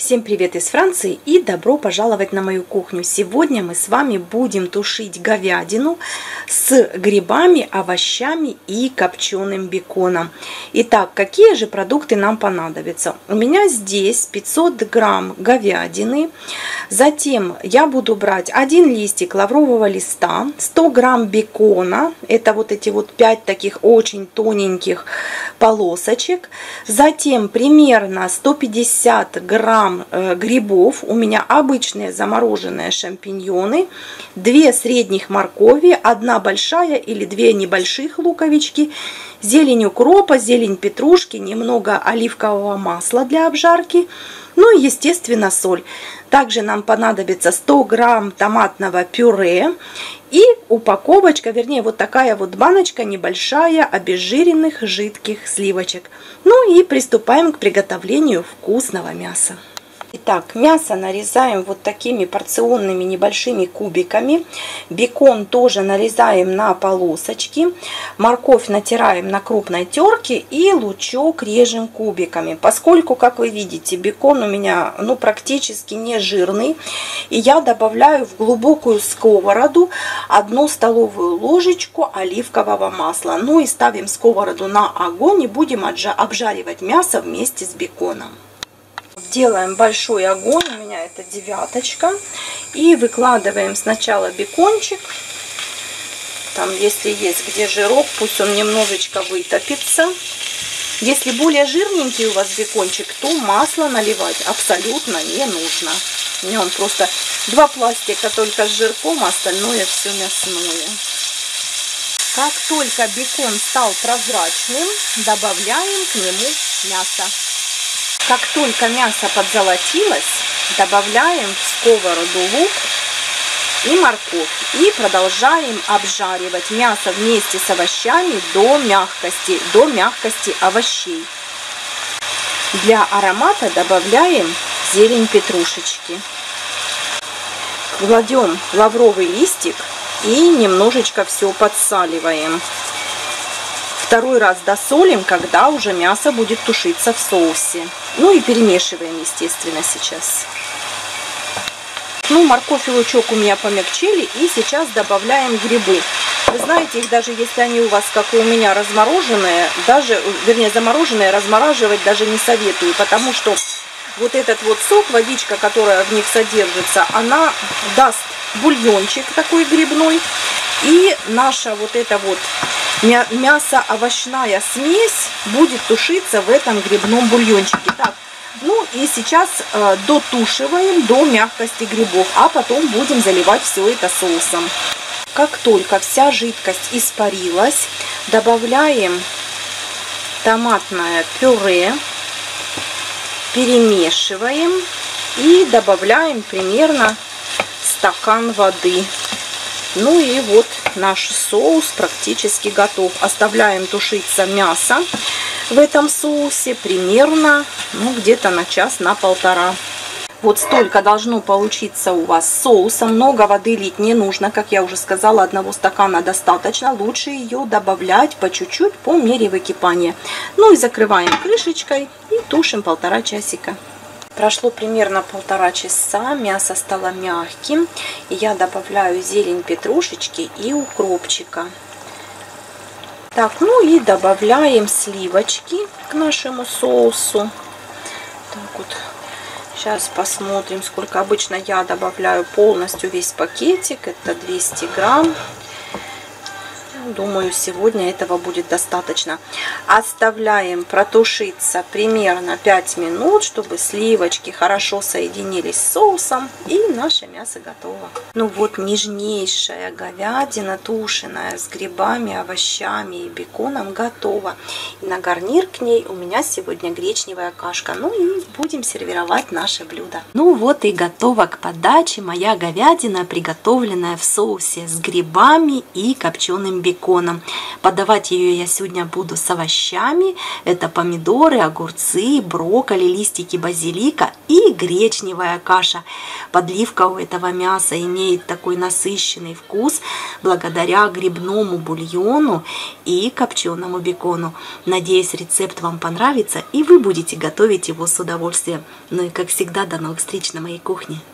Всем привет из Франции и добро пожаловать на мою кухню. Сегодня мы с вами будем тушить говядину с грибами, овощами и копченым беконом. Итак, какие же продукты нам понадобятся? У меня здесь 500 грамм говядины. Затем я буду брать 1 листик лаврового листа, 100 грамм бекона. Это вот эти вот 5 таких очень тоненьких полосочек. Затем примерно 150 грамм грибов, у меня обычные замороженные шампиньоны, 2 средних моркови, 1 большая или 2 небольших луковички, зелень укропа, зелень петрушки, немного оливкового масла для обжарки, ну и естественно соль. Также нам понадобится 100 грамм томатного пюре и упаковочка, вернее вот такая вот баночка небольшая обезжиренных жидких сливочек. Ну и приступаем к приготовлению вкусного мяса. Итак, мясо нарезаем вот такими порционными небольшими кубиками. Бекон тоже нарезаем на полосочки. Морковь натираем на крупной терке и лучок режем кубиками. Поскольку, как вы видите, бекон у меня практически не жирный, и я добавляю в глубокую сковороду 1 столовую ложечку оливкового масла. Ну и ставим сковороду на огонь и будем обжаривать мясо вместе с беконом. Делаем большой огонь, у меня это 9-очка, и выкладываем сначала бекончик. Там, если есть где жирок, пусть он немножечко вытопится. Если более жирненький у вас бекончик, то масло наливать абсолютно не нужно. У меня он просто 2 пластика только с жирком, а остальное все мясное. Как только бекон стал прозрачным, добавляем к нему мясо. Как только мясо подзолотилось, добавляем в сковороду лук и морковь. И продолжаем обжаривать мясо вместе с овощами до мягкости овощей. Для аромата добавляем зелень петрушечки. Кладем лавровый листик и немножечко все подсаливаем. 2-й раз досолим, когда уже мясо будет тушиться в соусе. Ну и перемешиваем, естественно, сейчас. Морковь и лучок у меня помягчили, и сейчас добавляем грибы. Вы знаете, их даже если они у вас, как и у меня, размороженные, замороженные, размораживать даже не советую, потому что вот этот вот сок, водичка, которая в них содержится, она даст бульончик такой грибной, и наша вот эта вот мясо-овощная смесь будет тушиться в этом грибном бульончике. Так, и сейчас дотушиваем до мягкости грибов, а потом будем заливать все это соусом. Как только вся жидкость испарилась, добавляем томатное пюре, перемешиваем и добавляем примерно стакан воды. Ну и вот наш соус практически готов. Оставляем тушиться мясо в этом соусе примерно где-то на час, на 1,5. Вот столько должно получиться у вас соуса. Много воды лить не нужно, как я уже сказала, 1 стакана достаточно. Лучше ее добавлять по чуть-чуть по мере выкипания. Ну и закрываем крышечкой и тушим 1,5 часика. Прошло примерно 1,5 часа, мясо стало мягким, и я добавляю зелень петрушечки и укропчика. Так, и добавляем сливочки к нашему соусу. Так вот, сейчас посмотрим, сколько. Обычно я добавляю полностью весь пакетик, это 200 грамм. Думаю, сегодня этого будет достаточно. Оставляем протушиться примерно 5 минут, чтобы сливочки хорошо соединились с соусом, и наше мясо готово. Вот нежнейшая говядина тушеная с грибами, овощами и беконом готова. И на гарнир к ней у меня сегодня гречневая кашка. И будем сервировать наше блюдо. Вот и готова к подаче моя говядина, приготовленная в соусе с грибами и копченым беконом. беконом. Подавать ее я сегодня буду с овощами. Это помидоры, огурцы, брокколи, листики базилика и гречневая каша. Подливка у этого мяса имеет такой насыщенный вкус благодаря грибному бульону и копченому бекону. Надеюсь, рецепт вам понравится и вы будете готовить его с удовольствием. Ну и как всегда, до новых встреч на моей кухне.